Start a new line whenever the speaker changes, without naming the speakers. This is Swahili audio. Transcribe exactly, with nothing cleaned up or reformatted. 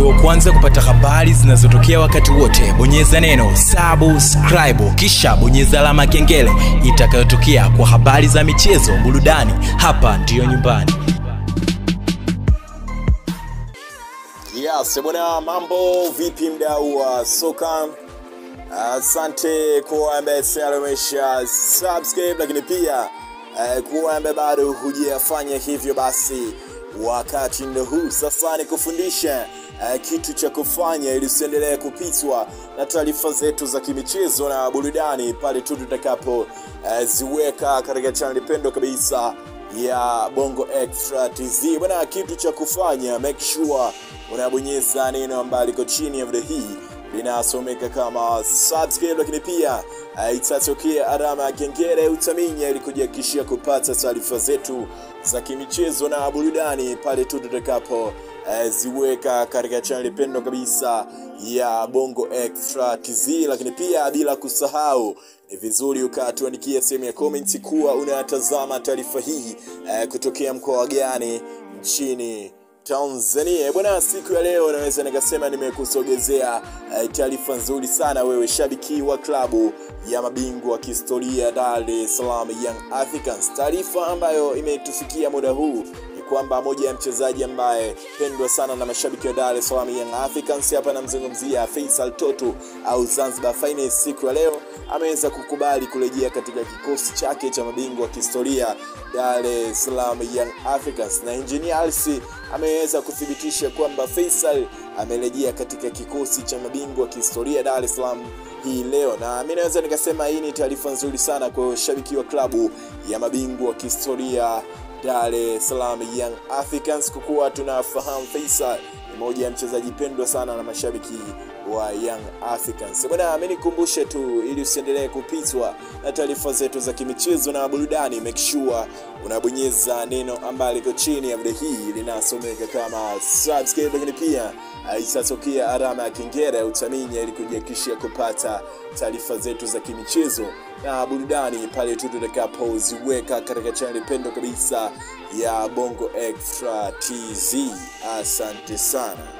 Uwe wa kwanza kupata habari zinazotokea wakati wote, bonyeza neno subscribe kisha bonyeza alama kengele itakayotokea kwa habari za michezo, burudani. Hapa ndiyo nyumbani.
Yes, bwana, mambo vipi mdau wa soka? Asante kwa ambaye umesha subscribe, lakini pia kwa ambaye bado hujafanya hivyo, basi wakati ndio huu sasa ni kufundisha uh, kitu cha kufanya ili usiendelee kupitwa na taarifa zetu za kimichezo na burudani pale tu tutakapo uh, ziweka katika channel pendo kabisa ya Bongo Extra T V. Bwana, kitu cha kufanya, make sure unabonyeza neno ambalo liko chini ya video hii linasomeka kama subscribe, lakini pia uh, itatokea alama ya kengele utaminya ili kujihakikishia kupata taarifa zetu za kimichezo na burudani pale tu tutakapo uh, ziweka katika channel pendo kabisa ya Bongo Extra T V. Lakini pia bila kusahau, ni vizuri ukatuandikia sehemu ya comment kuwa unatazama taarifa hii uh, kutokea mkoa gani nchini Tanzania. Bwana, siku ya leo naweza nikasema nimekusogezea uh, taarifa nzuri sana wewe shabiki wa klabu ya mabingwa wa kihistoria Dar es Salaam Young Africans. Taarifa ambayo imetufikia muda huu ni kwamba moja ya mchezaji ambaye pendwa sana na mashabiki wa Dar es Salaam Young Africans, hapa namzungumzia Feisal Toto au Zanzibar Finest, siku ya leo ameweza kukubali kurejea katika kikosi chake cha mabingwa wa kihistoria Dar es Salaam Young Africans, na engineers ameweza kuthibitisha kwamba Feisal amerejea katika kikosi cha mabingwa wa kihistoria Dar es Salaam hii leo. Na mimi naweza nikasema hii ni taarifa nzuri sana kwa shabiki wa klabu ya mabingwa wa kihistoria Dar es Salaam Young Africans, kwa kuwa tunafahamu Feisal ni moja ya mchezaji pendwa sana na mashabiki wa Young Africans. Bwana, mimi nikumbushe tu ili usiendelee kupitwa na taarifa zetu za kimichezo na burudani, make sure unabonyeza neno ambalo liko chini ya video hii linasomeka kama subscribe, lakini pia itatokea alama ya kengele utaminya ili kujihakikishia kupata taarifa zetu za kimichezo na burudani pale tu tutakapo ziweka katika channel pendo kabisa ya Bongo Extra T V. Asante sana.